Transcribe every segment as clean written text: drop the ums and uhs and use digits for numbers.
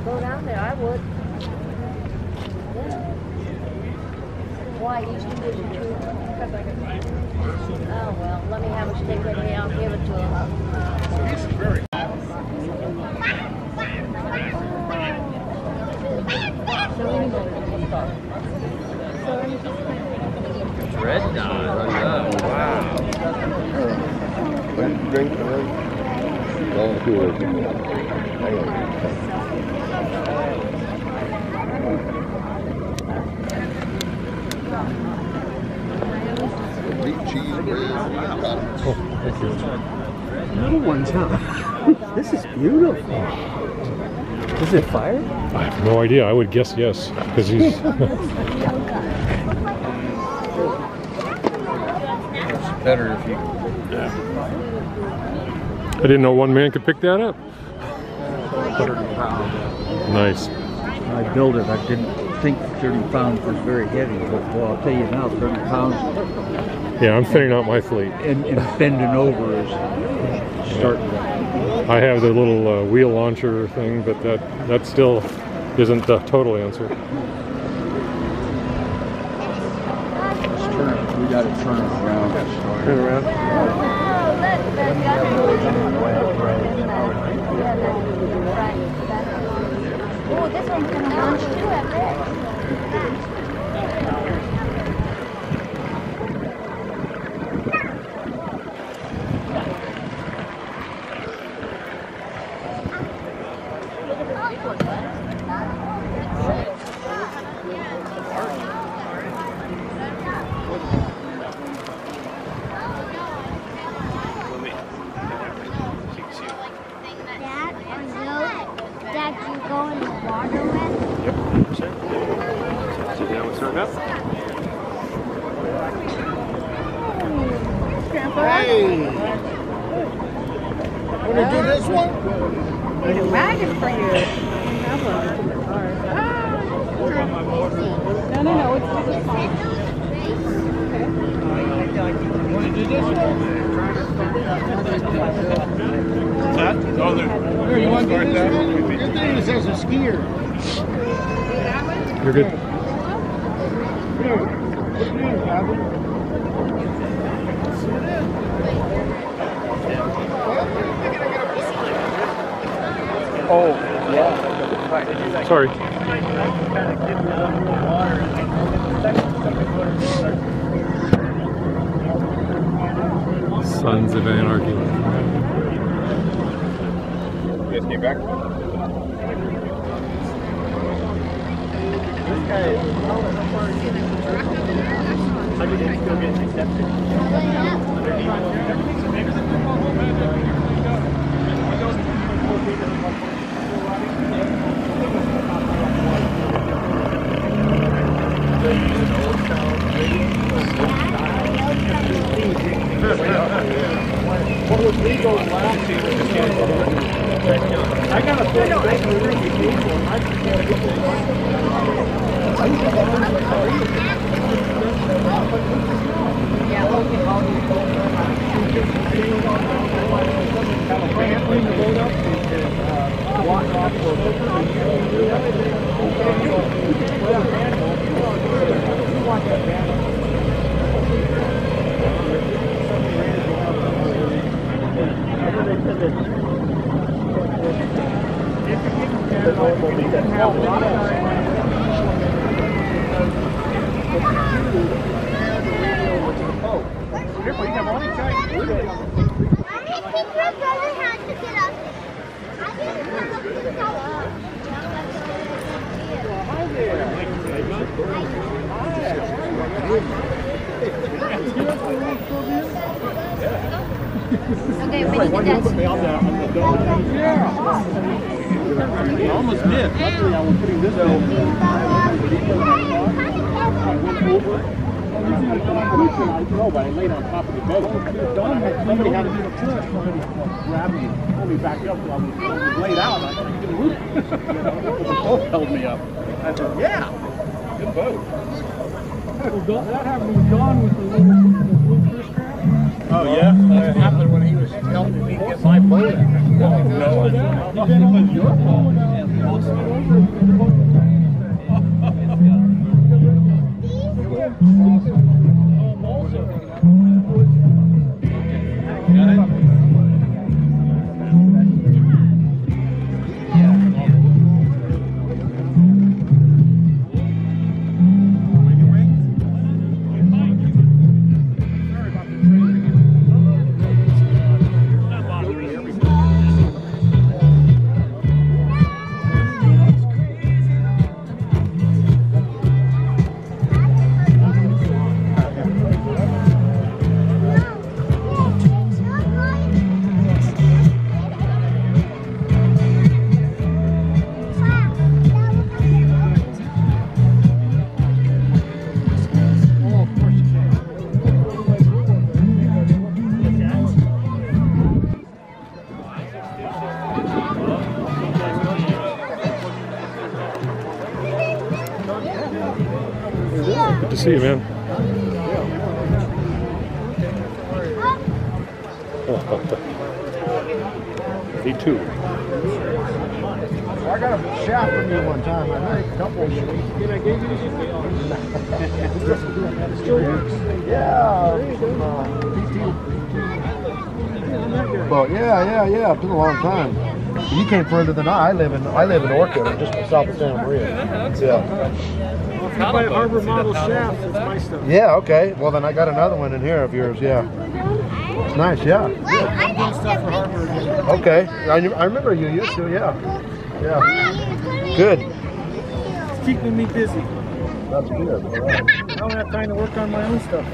go down there, I would. Yeah. Why, Eastern District 2? Oh, well, let me have a stick with me, I'll give it to him. He's very... It's red dye. Oh, wow. What did you drink? All good. Meat, cheese, bread. Oh, thank you. Little ones, huh? This is beautiful. Is it fire? I have no idea. I would guess yes, because he's... It's better if you... I didn't know one man could pick that up. 100 pounds. Nice. I built it. I didn't think 30 pounds was very heavy, but well, I'll tell you now, 30 pounds. Yeah, I'm thinning out my fleet. And bending over is starting to... I have the little wheel launcher thing, but that still isn't the total answer. Let's turn it. We got to turn it around. Turn around. Oh, this one's gonna launch too, I bet. Dad, you go in the water with? Yep. Sit down and start up. Hey! Want to do this one? There's a wagon for you. No, it's fine. Want to do this one? That? Oh, there. You want to do this one? You're doing this as a skier. You're good. Here. Put it in, Calvin. Oh, yeah. Sorry. Sons of Anarchy. You guys came back? What was legal last season? I got a big Okay, we need to dance. I almost did. Luckily, I was putting this down. No, but I laid on top of the bed. Somebody had to do the push. Somebody grabbed me and pulled me back up while I was laid out. I couldn't move. The boat held me up. I said, yeah, good boat. That happened with John with the blue fish trap. Oh, yeah? That happened when he was helping me get my boat out. No, that was your boat. see you, man. Me too. I got a shaft from you one time. I think a couple of years. Did I give you this? Yeah. But yeah. It's been a long time. You came further than I live in Orchid, I'm just south of Santa Maria. Yeah. Well, if you buy Harbor model shafts, it's my stuff. Yeah. Okay. Well, then I got another one in here of yours. Yeah. It's nice. Yeah. Good stuff for Harbor again. Okay. I remember you used to. Yeah. Yeah. Good. It's keeping me busy. That's good. All right. I don't have time to work on my own stuff.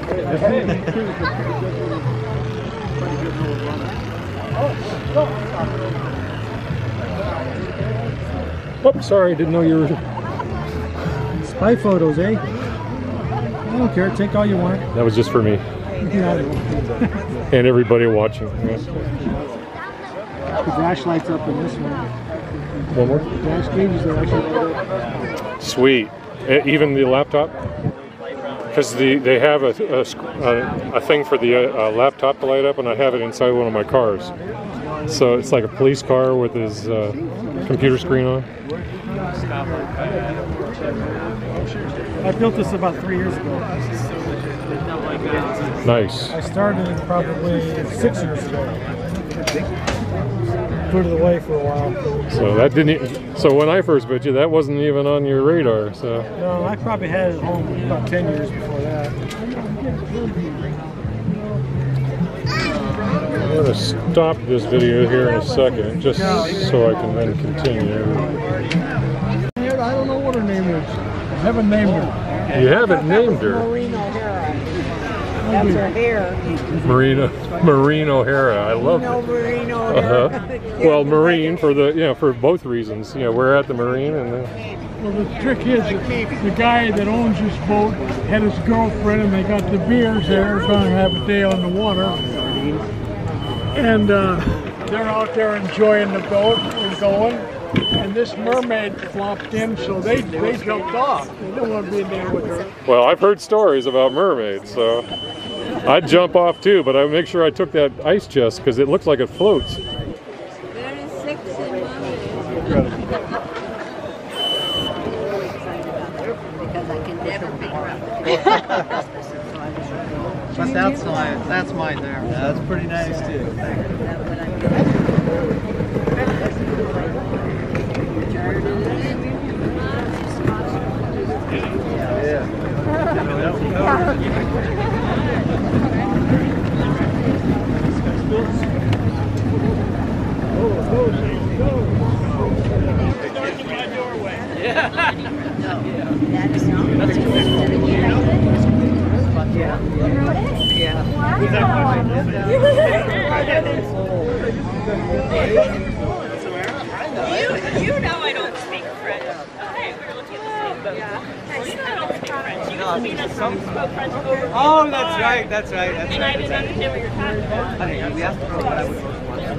Oh, sorry, didn't know you were. Spy photos, eh? I don't care. Take all you want. That was just for me and everybody watching. Yeah. The dash lights up in this one. One more. Dash gauges are actually. Sweet. Even the laptop, because they have a thing for the laptop to light up, and I have it inside one of my cars. So it's like a police car with his computer screen on. I built this about 3 years ago. Nice. I started it probably 6 years ago. Put it away for a while. So that didn't. So when I first met you, that wasn't even on your radar. So. No, I probably had it at home about 10 years before that. I'm going to stop this video here in a second, just so I can then continue. I don't know what her name is. I haven't named her. You haven't named her. Maureen O'Hara. That's her hair. Maureen O'Hara. I love it. Maureen O'Hara. Well, Marine for for both reasons. We're at the Marine, and Well, the trick is that the guy that owns this boat had his girlfriend, and they got the beers there, going to have a day on the water. And they're out there enjoying the boat and going. And this mermaid flopped in, so they jumped off. They didn't want to be in there with her. well, I've heard stories about mermaids, so I'd jump off too, but I would make sure I took that ice chest because it looks like it floats. Very sexy, because I can never pick her up. But that's mine there. Yeah, that's pretty nice too. You know I don't speak French. Okay, we were looking at the same. Yeah. I don't speak French. You know, some spoke French over. Oh, that's right. That's right. And I didn't understand what you're talking about. Honey, we asked her what I would want.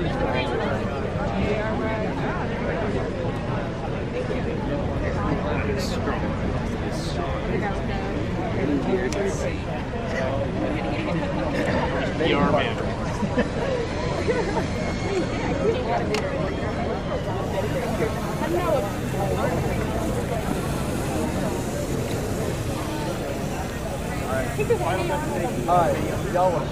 Alright, y'all want to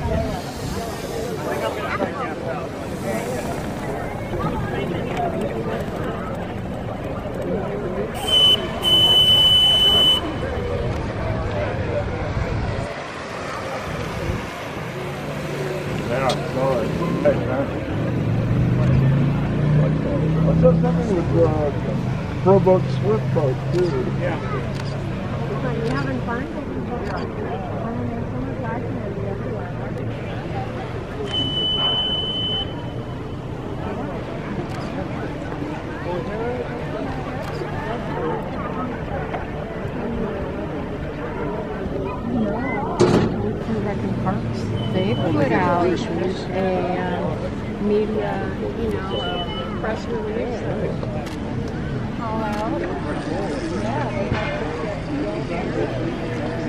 I saw something with Provoke Swift boat too. Yeah. You having fun? They put out a media, press release. All out. Yeah.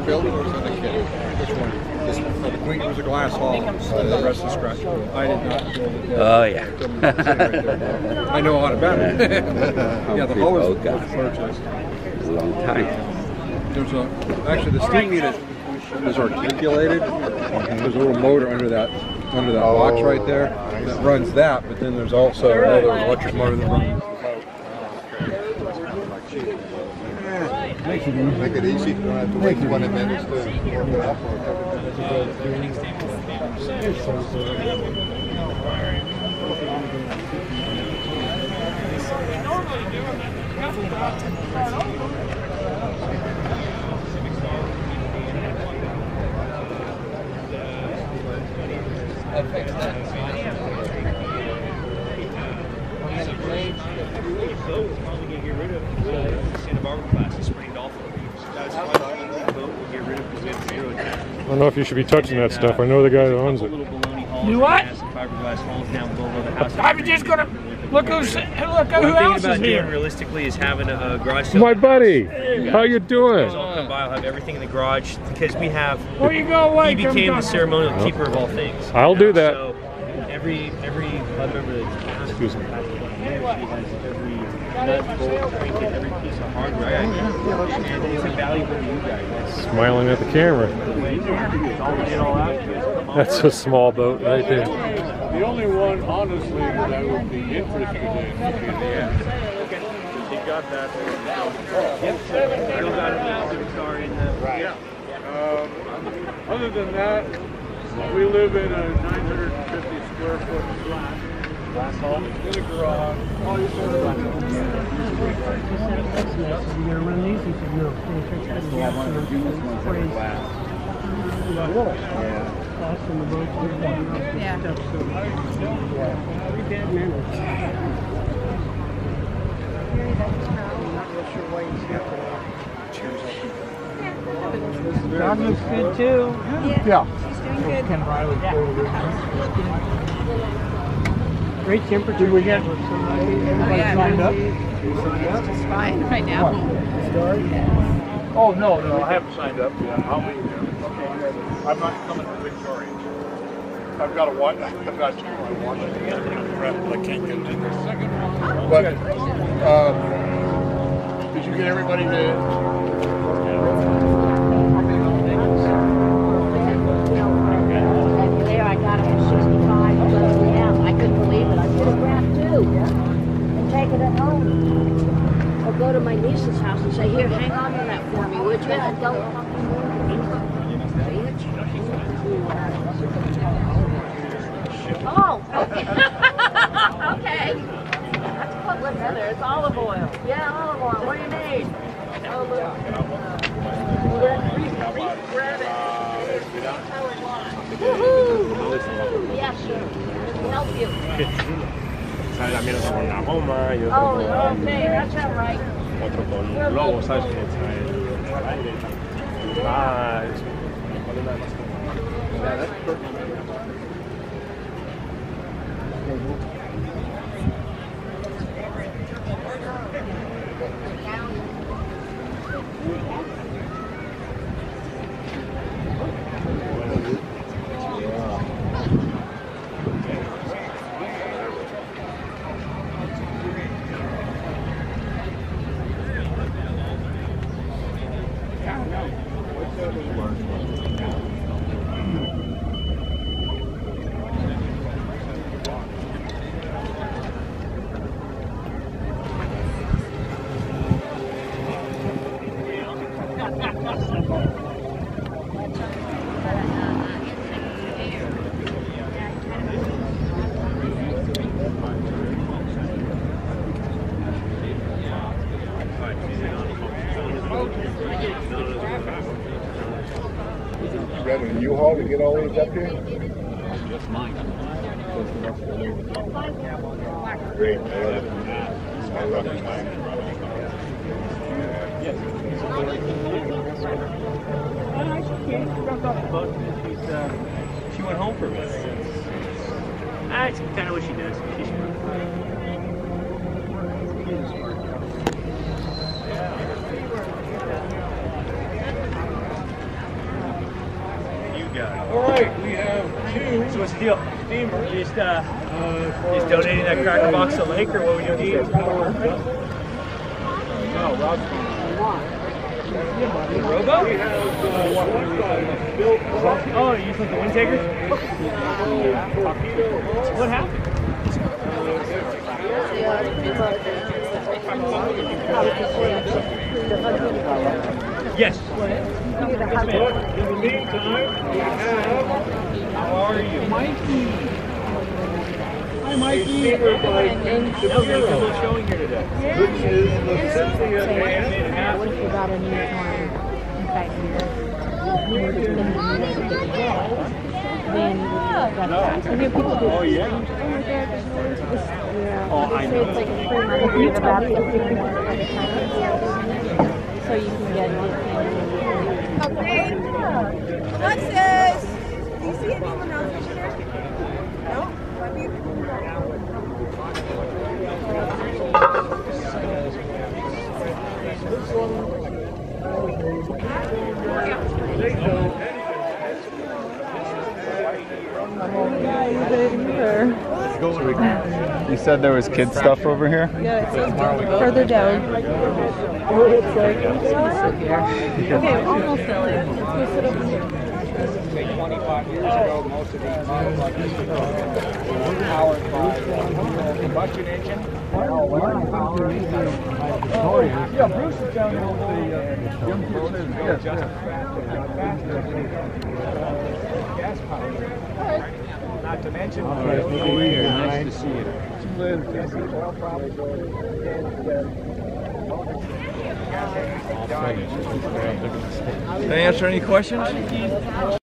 built or was it a kit? Which one? This one. The Queen was a glass hall. The rest is scratch. I did not build it. Oh, yeah. I know a lot about it. Yeah, the hull was purchased. A long time. There's actually the steam unit is articulated. There's a little motor under that box right there that runs that, but then there's also another electric motor that runs the boat. Make it easy. You don't have to wait 20 minutes to warm it up. I don't know if you should be touching that stuff. I know the guy that owns it. Do what? I was just gonna look who else is here. Realistically, is having a garage sale. My buddy, how you doing? I'll come by. I'll have everything in the garage because we have. Before you go away, He became the ceremonial keeper of all things. I'll do that. So every club member that's Excuse me. every nut, bolt, trinket, every piece of hardware, and it's invaluable to you guys. Smiling at the camera. That's a small boat right there. The only one, honestly, that I would be interested in is the end. He got that. Yep. Still got a Civic Star in the. Right. Yeah. Other than that, we live in a 950 square foot flat. Glass hall. In a garage. All your sort of You're gonna run these? He said no. Awesome, the boats are Yeah. stuff, so pretty bad manners. I'm not real sure why he's got Dog looks good too. Yeah. She's doing good. Ken Riley. Great temperature. Did we get everybody signed up? It's fine right now. Oh, no, I haven't signed up yet. I'll be there. I'm not coming to Victoria. I've got to watch. I've got two I watch. I can't get into the second one. But did you get everybody to? There, I got it at 65. I couldn't believe it. I photographed too. And take it at home. Or go to my niece's house and say, here, hang on to that for me, would you? And don't fucking move. Oh, okay. Okay. That's put with Heather. It's olive oil. Yeah, olive oil. What do you need? Woohoo! Yeah, sure. Help you. También otro con la goma y otro Oh, con okay, that's all right. otro con globos, ¿sabes? Que trae el aire. Ah, eso. Yeah, that's perfect. You got a U-Haul to get all these up here? Just mine. Great. I love it. She went home for a bit. That's kind of what she does. got? All right, we have two. So what's the deal? Steamer. Just donating that cracker box to Lake, or what would you need? No, Rob's fine. The rowboat? Oh, you use like the wind takers? What happened? Yes. In the meantime, we have. How are you? Mikey. Hi, Mikey. We're Showing here today. This is the Cynthia and What if you got a new one? In fact, then you got that. And then people do. Oh, yeah. Yeah. Oh, I know. It's like a free money give about 15 more at a time. So you can get it. Okay. Alexis! Do you see anyone else over there? No? Let me. You said there was kid stuff over here? Yeah, it says further down. Okay, almost there. Let's go sit over here. 25 years ago, most of these models like this were powered by combustion engine. Yeah, Bruce is down there with the young kids. Just faster gas powered. Not to mention, Nice to see you. Did I answer any questions?